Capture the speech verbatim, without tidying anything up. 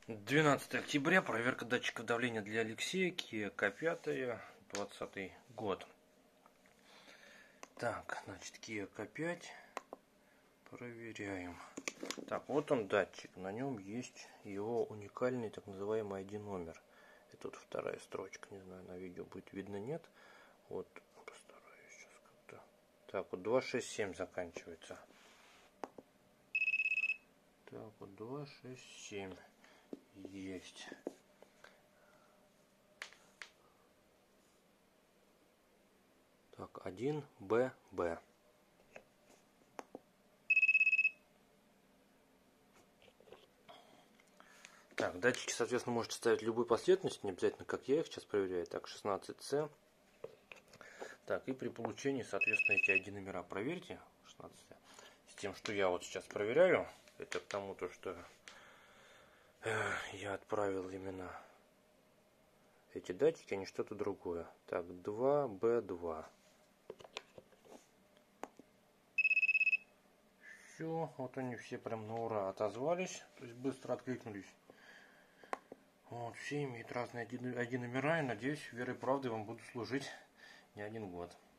двенадцатое октября. Проверка датчиков давления для Алексея. Kia К пять, двадцатый год. Так, значит, Kia К пять. Проверяем. Так, вот он датчик. На нем есть его уникальный так называемый ай ди номер. Это вот вторая строчка. Не знаю, на видео будет видно, нет. Вот, постараюсь сейчас как-то. Так, вот два шесть семь заканчивается. Так, вот два шесть семь. Есть. Так, один Б Б. Так, датчики, соответственно, можете ставить любую последовательность, не обязательно, как я их сейчас проверяю. Так, шестнадцать С. Так, и при получении, соответственно, эти ай ди номера проверьте. шестнадцать С. С тем, что я вот сейчас проверяю. Это к тому, то, что э, я отправил именно эти датчики, а не что-то другое. Так, два Б два. Все, вот они все прям на ура отозвались, то есть быстро откликнулись. Вот, все имеют разные ай ди номера, и надеюсь, верой и правдой вам буду служить не один год.